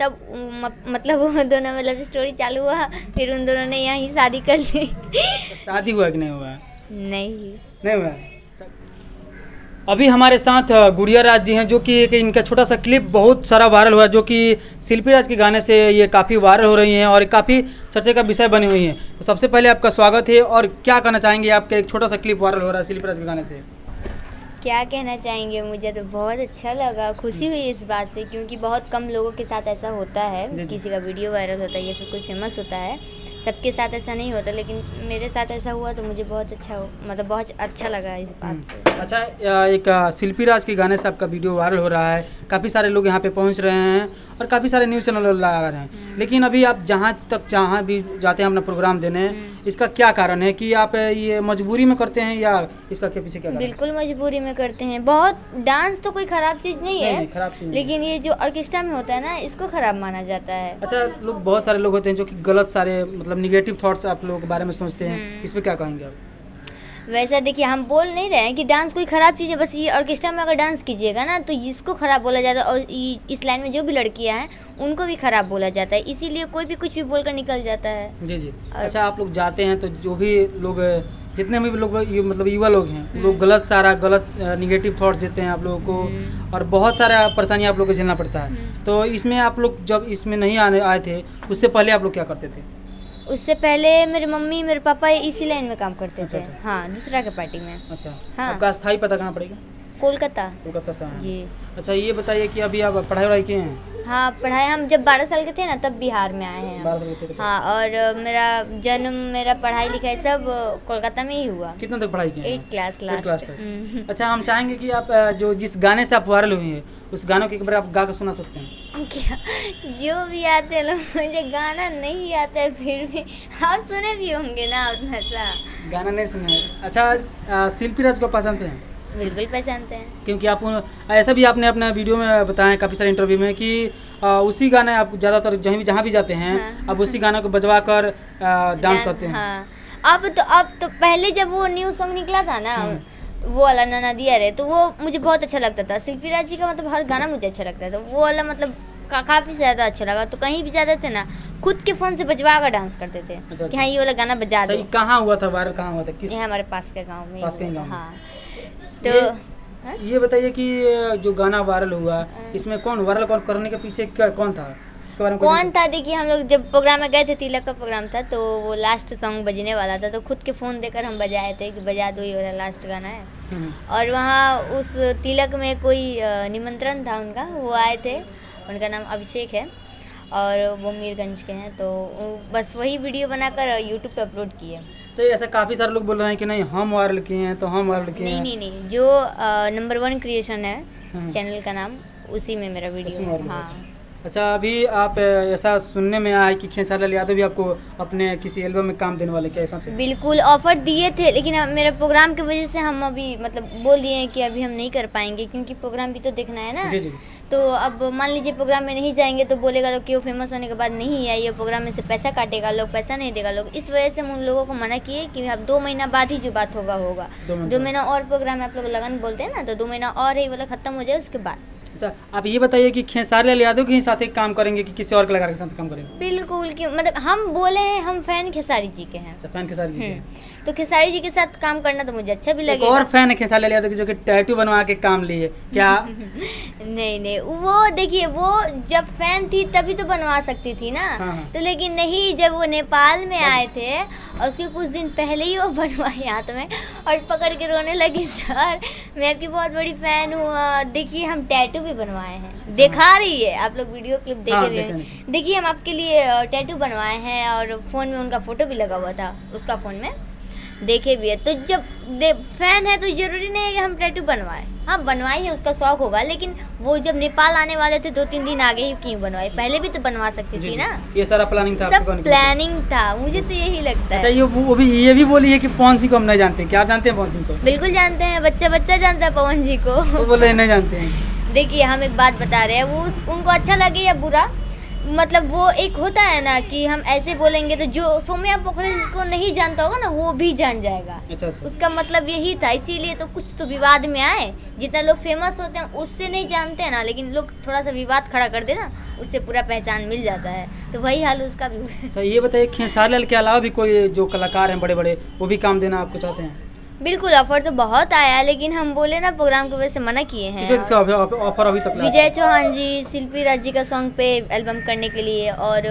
तब मतलब वो दोनों में लव स्टोरी चालू हुआ, फिर उन दोनों ने यहीं शादी कर ली। शादी हुआ कि नहीं हुआ? नहीं हुआ। अभी हमारे साथ गुड़िया राज जी हैं, जो कि एक इनका छोटा सा क्लिप बहुत सारा वायरल हुआ, जो कि शिल्पी राज के गाने से ये काफ़ी वायरल हो रही हैं और काफ़ी चर्चे का विषय बनी हुई हैं। तो सबसे पहले आपका स्वागत है, और क्या कहना चाहेंगे? आपका एक छोटा सा क्लिप वायरल हो रहा है शिल्पी राज के गाने से। क्या कहना चाहेंगे, मुझे तो बहुत अच्छा लगा, खुशी हुई इस बात से, क्योंकि बहुत कम लोगों के साथ ऐसा होता है, किसी का वीडियो वायरल होता है या फिर कोई फेमस होता है, सबके साथ ऐसा नहीं होता, लेकिन मेरे साथ ऐसा हुआ तो मुझे बहुत अच्छा लगा इस बात से। अच्छा, एक शिल्पी राज के गाने से आपका वीडियो वायरल हो रहा है, काफ़ी सारे लोग यहाँ पे पहुँच रहे हैं और काफ़ी सारे न्यूज़ चैनल लगा रहे हैं, लेकिन अभी आप जहाँ भी जाते हैं अपना प्रोग्राम देने, इसका क्या कारण है कि आप ये मजबूरी में करते हैं या इसका क्या पीछे क्या कारण? बिल्कुल मजबूरी में करते हैं। बहुत डांस तो कोई ख़राब चीज़ नहीं है, खराब चीज़, लेकिन ये जो ऑर्केस्ट्रा में होता है ना, इसको ख़राब माना जाता है। अच्छा, लोग बहुत सारे लोग होते हैं जो कि गलत सारे मतलब निगेटिव थॉट्स आप लोगों के बारे में सोचते हैं, इस पर क्या कहेंगे आप? वैसा देखिए, हम बोल नहीं रहे हैं कि डांस कोई ख़राब चीज़ है, बस ये ऑर्केस्ट्रा में अगर डांस कीजिएगा ना तो इसको ख़राब बोला जाता है, और इस लाइन में जो भी लड़कियां हैं उनको भी ख़राब बोला जाता है, इसीलिए कोई भी कुछ भी बोलकर निकल जाता है। जी। अच्छा, आप लोग जाते हैं तो जो भी लोग, जितने भी लोग मतलब युवा लोग हैं, लोग गलत निगेटिव थॉट्स देते हैं आप लोगों को, और बहुत सारा परेशानी आप लोग को झेलना पड़ता है। तो इसमें आप लोग जब इसमें नहीं आए थे, उससे पहले आप लोग क्या करते थे? उससे पहले मेरे मम्मी मेरे पापा इसी लाइन में काम करते थे। हाँ, दूसरा के पार्टी में। अच्छा, हाँ। आपका स्थायी पता कहाँ पड़ेगा? कोलकाता से जी। अच्छा, ये बताइए कि अभी आप पढ़ाई किए हैं? हाँ, पढ़ाई हम जब 12 साल के थे ना, तब बिहार में आए हैं। 12 साल के थे? हाँ, और मेरा पढ़ाई लिखाई सब कोलकाता में ही हुआ। कितना तक पढ़ाई की? 8 क्लास लास्ट। अच्छा, हम चाहेंगे कि आप जो जिस गाने से आप वायरल हुए हैं, उस गानों के एक बार आप गा कर सुना सकते हैं क्या? जो भी आते हैं लोग, मुझे गाना नहीं आता है, फिर भी आप सुने भी होंगे ना उतना सा। गाना नहीं सुने? अच्छा, शिल्पी राज को पसंद है? बिल्कुल पहचानते हैं, क्योंकि आप ऐसा भी आपने अपने वीडियो में बताया काफ़ी सारे इंटरव्यू में कि उसी गाने आप ज़्यादातर जहाँ भी जाते हैं, हाँ। अब उसी गाने को बजवा कर डांस करते हैं। हाँ, अब तो पहले जब वो न्यू सॉन्ग निकला था ना, वो वाला नाना दिया रे, तो वो मुझे बहुत अच्छा लगता था। शिल्पी राज जी का मतलब हर गाना मुझे अच्छा लगता था, वो वाला मतलब काफ़ी ज़्यादा अच्छा लगा। तो कहीं भी जाते थे ना, खुद के फ़ोन से बजवा कर डांस करते थे। अच्छा। कि हाँ, ये वाला गाना बजा दो। कहाँ हुआ था वायरल? कहाँ हुआ था? किस? ये हमारे पास के गाँव में। हाँ, तो ये बताइए कि जो गाना वायरल हुआ, इसमें कौन करने के पीछे कौन था? इसके बारे में कौन था? देखिए, हम लोग जब प्रोग्राम में गए थे, तिलक का प्रोग्राम था, तो वो लास्ट सॉन्ग बजने वाला था, तो खुद के फ़ोन देकर हम बजाए थे कि बजा दो, ये वाला लास्ट गाना है। और वहाँ उस तिलक में कोई निमंत्रण था उनका, वो आए थे, उनका नाम अभिषेक है और वो मीरगंज के हैं, तो बस वही वीडियो बनाकर यूट्यूब पे अपलोड किए। तो ऐसा काफ़ी सारे लोग बोल रहे हैं कि नहीं हम वायरल किए हैं, तो हम वायरल किए हैं। नहीं, जो नंबर 1 क्रिएशन है चैनल का नाम, उसी में मेरा वीडियो है। हाँ। अच्छा, अभी आप ऐसा सुनने में आया कि खेसारी लाल यादव भी आपको अपने किसी एल्बम में काम देने वाले, क्या ऐसा? बिल्कुल ऑफर दिए थे, लेकिन मेरे प्रोग्राम की वजह से हम अभी मतलब बोल दिए हैं कि अभी हम नहीं कर पाएंगे, क्योंकि प्रोग्राम भी तो देखना है ना। जी। तो अब मान लीजिए प्रोग्राम में नहीं जाएंगे तो बोलेगा लोग कि वो फेमस होने के बाद नहीं आई, ये प्रोग्राम में से पैसा काटेगा लोग, पैसा नहीं देगा लोग। इस वजह से हम उन लोगों को मना किए कि अब 2 महीना बाद ही जो बात होगा 2 महीना और प्रोग्राम है, आप लोग लगन बोलते हैं ना, तो 2 महीना और ही वाला खत्म हो जाए उसके बाद। अच्छा, आप ये बताइए कि खेसारी लाल यादव के साथ एक काम करेंगे कि किसी और कलाकार के साथ काम करेंगे? बिल्कुल, क्यों मतलब हम बोले हैं, हम फैन खेसारी जी के हैं। अच्छा, फैन खेसारी जी के, तो खेसारी जी के साथ काम करना तो मुझे अच्छा भी लगेगा। और फैन है खेसारी लाल यादव की जो कि टैटू बनवा के काम लिए, क्या? नहीं, वो देखिए, वो जब फैन थी तभी तो बनवा सकती थी ना। हाँ। तो लेकिन नहीं, जब वो नेपाल में आए थे और उसके कुछ दिन पहले ही वो बनवाए हाथ में और पकड़ के रोने लगी, सर मैं आपकी बहुत बड़ी फैन हूँ, देखिए हम टैटू भी बनवाए हैं। दिखा रही है, आप लोग वीडियो क्लिप देखे भी हैं। देखिए, हम आपके लिए टैटू बनवाए हैं और फ़ोन में उनका फ़ोटो भी लगा हुआ था, उसका फ़ोन में देखे भी है। तो जब फैन है तो जरूरी नहीं है कि हम टैटू बनवाए। हाँ, बनवाई है, उसका शौक होगा, लेकिन वो जब नेपाल आने वाले थे 2-3 दिन आगे ही क्यों बनवाए? पहले भी तो बनवा सकती थी ना। ये सारा प्लानिंग था, सब प्लानिंग था, मुझे तो यही लगता है। अच्छा, ये भी बोली है कि पवन सिंह को हम नहीं जानते, क्या आप जानते हैं पवन सिंह को? बिल्कुल जानते हैं, बच्चा जानता है पवन जी को। तो बोले नहीं जानते हैं। देखिए, हम एक बात बता रहे हैं, वो उनको अच्छा लगे या बुरा, मतलब वो एक होता है ना कि हम ऐसे बोलेंगे तो जो सौम्या पोखरेल को नहीं जानता होगा ना वो भी जान जाएगा। अच्छा अच्छा। उसका मतलब यही था, इसीलिए तो कुछ तो विवाद में आए। जितना लोग फेमस होते हैं उससे नहीं जानते हैं ना, लेकिन लोग थोड़ा सा विवाद खड़ा कर दे ना, उससे पूरा पहचान मिल जाता है। तो वही हाल उसका भी हुआ। अच्छा ये बताइए, खेसारी लाल के अलावा भी कोई जो कलाकार हैं बड़े बड़े, वो भी काम देना आपको चाहते हैं? बिल्कुल, ऑफर तो बहुत आया है, लेकिन हम बोले ना प्रोग्राम की वजह से मना किए हैं। किसे ऑफर अभी तक? विजय चौहान जी, शिल्पी राज जी का सॉन्ग पे एल्बम करने के लिए, और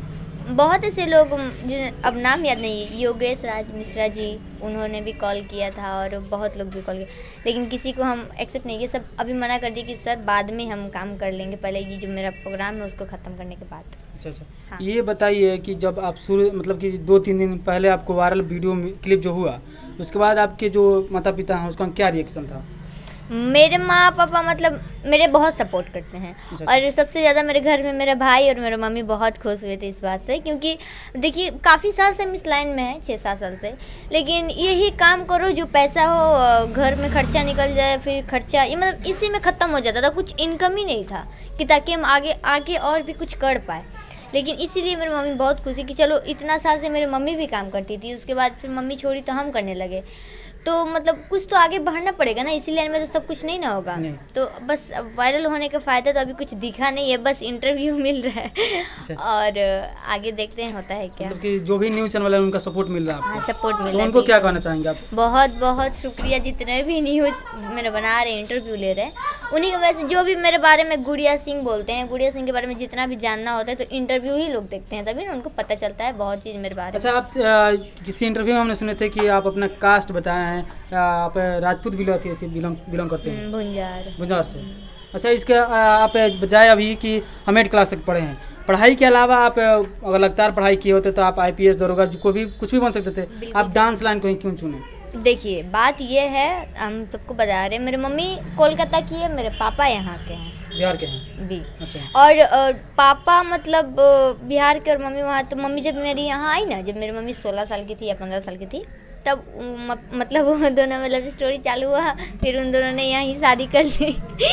बहुत ऐसे लोग, अब नाम याद नहीं, योगेश राज मिश्रा जी, उन्होंने भी कॉल किया था, और बहुत लोग भी कॉल किया, लेकिन किसी को हम एक्सेप्ट नहीं किया। सब अभी मना कर दिए कि सर बाद में हम काम कर लेंगे, पहले ये जो मेरा प्रोग्राम है उसको ख़त्म करने के बाद। अच्छा अच्छा। हाँ। ये बताइए कि जब आप शुरू, मतलब कि 2-3 दिन पहले आपको वायरल वीडियो क्लिप जो हुआ, उसके बाद आपके जो माता पिता हैं उसका क्या रिएक्शन था? मेरे माँ पापा मतलब मेरे बहुत सपोर्ट करते हैं। अच्छा। और सबसे ज़्यादा मेरे घर में मेरा भाई और मेरा मम्मी बहुत खुश हुए थे इस बात से, क्योंकि देखिए काफ़ी साल से हम इस लाइन में हैं, 6-7 साल से, लेकिन यही काम करो जो पैसा हो, घर में खर्चा निकल जाए, फिर खर्चा ये मतलब इसी में ख़त्म हो जाता था, कुछ इनकम ही नहीं था कि ताकि हम आगे और भी कुछ कर पाए। लेकिन इसीलिए मेरी मम्मी बहुत खुशी कि चलो, इतना साल से मेरी मम्मी भी काम करती थी, उसके बाद फिर मम्मी छोड़ी तो हम करने लगे, तो मतलब कुछ तो आगे बढ़ना पड़ेगा ना, इसी लाइन में तो सब कुछ नहीं ना होगा। नहीं। तो बस वायरल होने का फ़ायदा तो अभी कुछ दिखा नहीं है, बस इंटरव्यू मिल रहा है। अच्छा। और आगे देखते हैं होता है क्या। मतलब कि जो भी न्यूज़ चैनल वाले हैं उनका सपोर्ट मिल रहा है हाँ, आपको? सपोर्ट मिल तो रहा है उनको जी। क्या कहना चाहेंगे आप? बहुत बहुत शुक्रिया, जितने भी न्यूज़ मेरे बना रहे, इंटरव्यू ले रहे हैं, उन्हीं की वजह से। जो भी मेरे बारे में गुड़िया सिंह बोलते हैं, गुड़िया सिंह के बारे में जितना भी जानना होता है तो इंटरव्यू ही लोग देखते हैं, तभी ना उनको पता चलता है बहुत चीज़ मेरे बारे में। अच्छा, आप किसी इंटरव्यू में हमने सुने थे कि आप अपना कास्ट बताए हैं, आप राजपूत बिलोंग करते हैं? भुंजार से। अच्छा, इसके आप बजाय अभी कि हम 8 क्लास तक पढ़े हैं, पढ़ाई के अलावा आप अगर लगातार पढ़ाई किए होते तो आप IPS दरोगा को भी कुछ भी बन सकते थे, आप डांस लाइन को ही क्यों चुने? देखिए बात ये है, हम सबको बता रहे हैं, मेरी मम्मी कोलकाता की है, मेरे पापा यहाँ के हैं, बिहार के हैं भी। अच्छा। और पापा मतलब बिहार के, और मम्मी वहाँ। तो मम्मी जब मेरी यहाँ आई ना, जब मेरी मम्मी 16 साल की थी या 15 साल की थी, तब मतलब वो दोनों में लव स्टोरी चालू हुआ, फिर उन दोनों ने यहाँ ही शादी कर ली।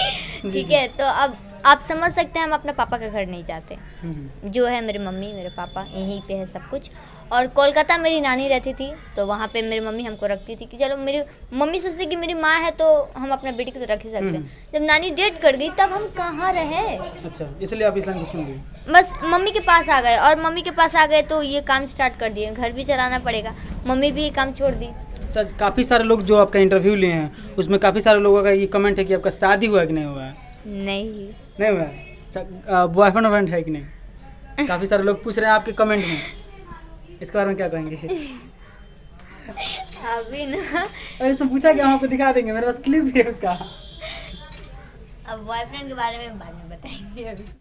ठीक है, तो अब आप समझ सकते हैं हम अपने पापा का घर नहीं जाते, जो है मेरी मम्मी मेरे पापा यहीं पे है सब कुछ। और कोलकाता मेरी नानी रहती थी, तो वहाँ पे मेरी मम्मी हमको रखती थी कि चलो, मेरी मम्मी सोचती कि मेरी माँ है तो हम अपना बेटी को तो रख ही सकते हैं। जब नानी डेट कर दी तब हम कहाँ रहे। अच्छा, इसलिए आप इस्लाम को चुन लिए? बस मम्मी के पास आ गए, और मम्मी के पास आ गए तो ये काम स्टार्ट कर दिए, घर भी चलाना पड़ेगा, मम्मी भी ये काम छोड़ दी। अच्छा, काफ़ी सारे लोग जो आपका इंटरव्यू लिए हैं उसमें काफ़ी सारे लोगों का ये कमेंट है कि आपका शादी हुआ है कि नहीं हुआ है? नहीं हुआ है। अच्छा, बॉयफ्रेंड है कि नहीं? काफ़ी सारे लोग पूछ रहे हैं आपके कमेंट में, इसके बारे में क्या कहेंगे? अभी ना, अरे इसमें पूछा कि हम आपको दिखा देंगे, मेरे पास क्लिप भी है उसका। अब बॉयफ्रेंड के बारे में बाद में बताएंगे अभी।